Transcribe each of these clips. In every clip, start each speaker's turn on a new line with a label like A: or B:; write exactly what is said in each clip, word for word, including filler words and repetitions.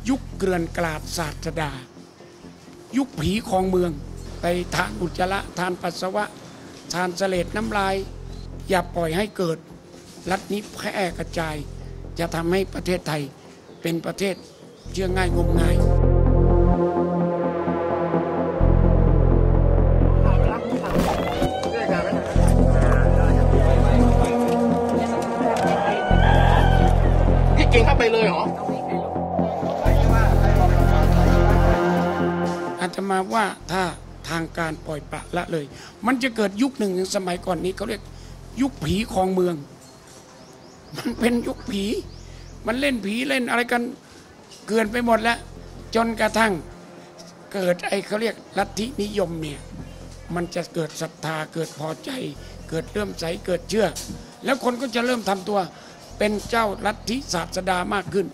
A: ยุคเกลื่อนกลาดศาสดายุคผีครองเมืองไปทานอุจจาระทานปัสสาวะทานเสลดน้ำลายอย่าปล่อยให้เกิดลัทธิแพร่กระจายจะทำให้ประเทศไทยเป็นประเทศเชื่อง่ายงมงาย
B: พี่เก่งเข้าไปเลยเหรอ
A: อาตมาว่าถ้าทางการปล่อยปละละเลยมันจะเกิดยุคหนึ่งสมัยก่อนนี้เขาเรียกยุคผีครองเมืองมันเป็นยุคผีมันเล่นผีเล่นอะไรกันเกินไปหมดแล้วจนกระทั่งเกิดไอ้เขาเรียกลัทธินิยมเนี่ยมันจะเกิดศรัทธาเกิดพอใจเกิดเริ่มใสเกิดเชื่อแล้วคนก็จะเริ่มทำตัวเป็นเจ้าลัทธิศาสดามากขึ้น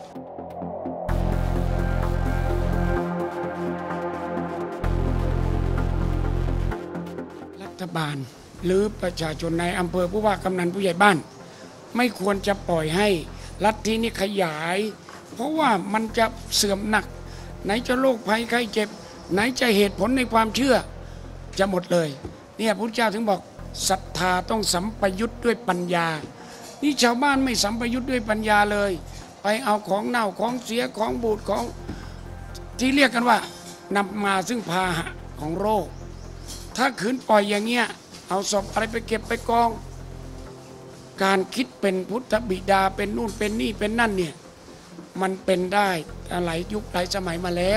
A: รัฐบาลหรือประชาชนในอำเภอผู้ว่ากำนันผู้ใหญ่บ้านไม่ควรจะปล่อยให้ลัทธินี้ขยายเพราะว่ามันจะเสื่อมหนักไหนจะโรคภัยไข้เจ็บไหนจะเหตุผลในความเชื่อจะหมดเลยเนี่ยพระพุทธเจ้าถึงบอกศรัทธาต้องสัมปยุตด้วยปัญญานี่ชาวบ้านไม่สัมปยุตด้วยปัญญาเลยไปเอาของเน่าของเสียของบูดของที่เรียกกันว่านำมาซึ่งพาหะของโรคถ้าขืนปล่อยอย่างเงี้ยเอาศพอะไรไปเก็บไปกองการคิดเป็นพุทธบิดาเป็นนู่นเป็นนี่เป็นนั่นเนี่ยมันเป็นได้หลายยุคหลายสมัยมาแล้ว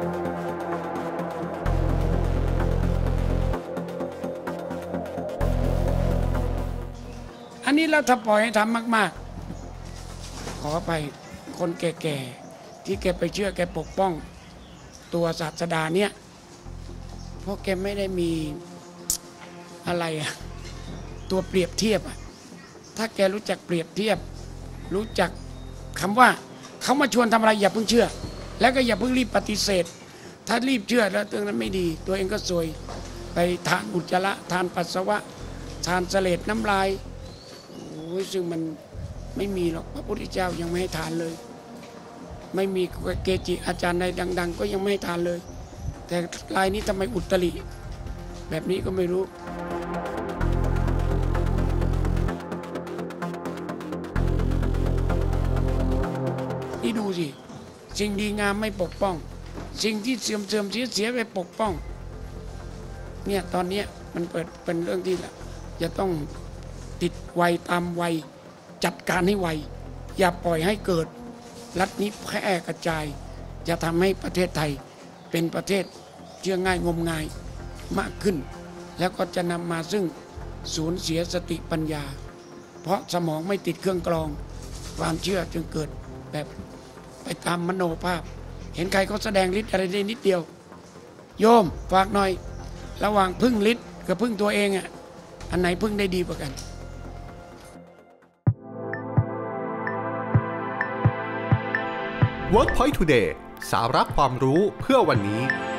A: อันนี้เราถ้าปล่อยให้ทำมากๆขอไปคนแก่ๆที่แกไปเชื่อแกปกป้องตัวศาสดาเนี่ยเพราะแกไม่ได้มีอะไรอะตัวเปรียบเทียบอะถ้าแกรู้จักเปรียบเทียบรู้จักคำว่าเขามาชวนทำอะไรอย่าเพิ่งเชื่อแล้วก็อย่าเพิ่งรีบปฏิเสธถ้ารีบเชื่อแล้วตัวนั้นไม่ดีตัวเองก็ซวยไปทานอุจจาระทานปัสสาวะทานเสลดน้ำลายโอ้ยซึ่งมันไม่มีหรอกพระพุทธเจ้ายังไม่ให้ทานเลยไม่มีเกจิอาจารย์ใดดังๆก็ยังไม่ให้ทานเลยแต่รายนี้ทำไมอุตริแบบนี้ก็ไม่รู้นี่ดูสิสิ่งดีงามไม่ปกป้องสิ่งที่เสื่อมเสื่อมเสียเสียไปปกป้องเนี่ยตอนนี้มันเปิดเป็นเรื่องที่จะต้องติดไวตามไวจัดการให้ไวอย่าปล่อยให้เกิดลัทธิแพร่กระจายจะทำให้ประเทศไทยเป็นประเทศเชื่อง่ายงมงายมากขึ้นแล้วก็จะนำมาซึ่งสูญเสียสติปัญญาเพราะสมองไม่ติดเครื่องกรองความเชื่อจึงเกิดแบบไปตามมโนภาพเห็นใครเขาแสดงฤทธิ์อะไรได้นิดเดียวโยมฝากหน่อยระหว่างพึ่งฤทธิ์กับพึ่งตัวเองอ่ะอันไหนพึ่งได้ดีกว่ากัน
C: WorkPoint Today สาระความรู้เพื่อวันนี้